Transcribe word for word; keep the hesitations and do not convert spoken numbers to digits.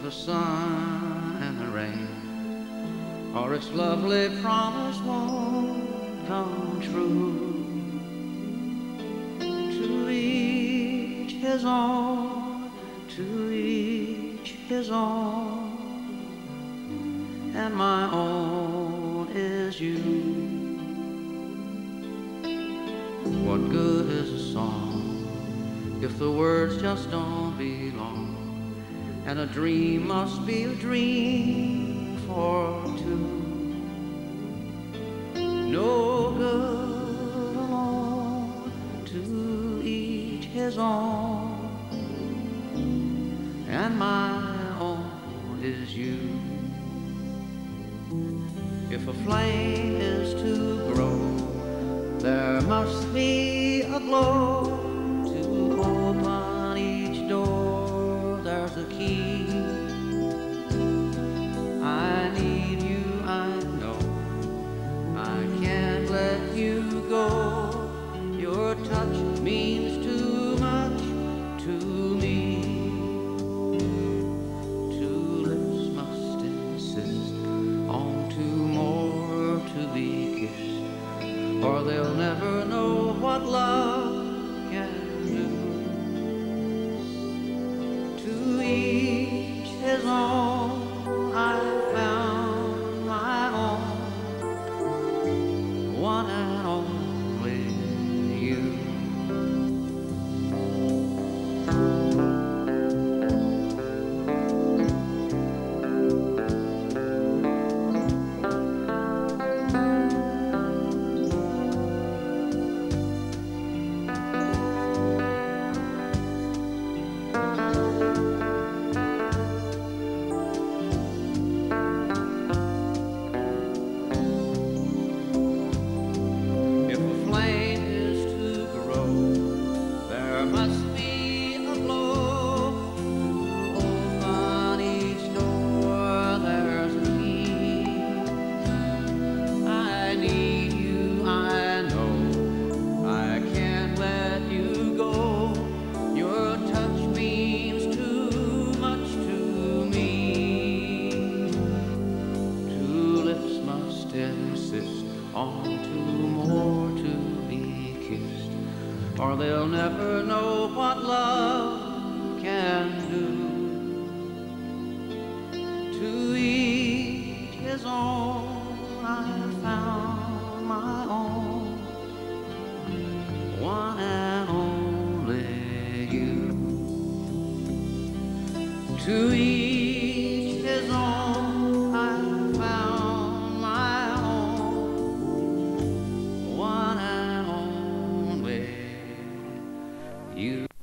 the sun and the rain, or its lovely promise won't come true. To each his own, to each his own, and my own is you. What good is a song if the words just don't belong? And a dream must be a dream for two. No good alone, to each his own, and my own is you. If a flame is to grow, there must be a glow. To open each door, there's a key. I need you, I know. I can't let you go. Your touch means too much to me. Two lips must insist on two more to be kissed, or they'll never know what love can do. To each his own, I found my own, one and only you. Insist on two more to be kissed, or they'll never know what love can do. To each his own, I found my own, one and only you. To each his own, I found my one and only you.